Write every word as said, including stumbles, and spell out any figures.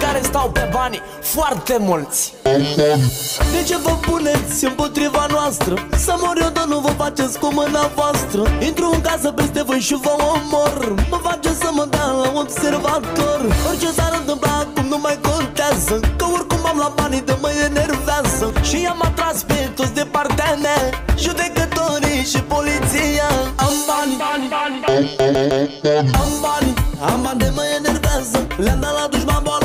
care stau pe bani foarte mulți. De ce vă puneți împotriva noastră? Să mor eu, dar nu vă faceți cu mâna voastră. Intru în casă peste voi și vă omor. Mă face să mă dea la observator. Orice s-ar întâmpla acum nu mai contează, că oricum am la banii de mă enervează. Și i-am atras pe toți de partea mea, judecătorii și poliția. Am bani, am bani, am bani de mă enervează. Le-am dat la dușman boală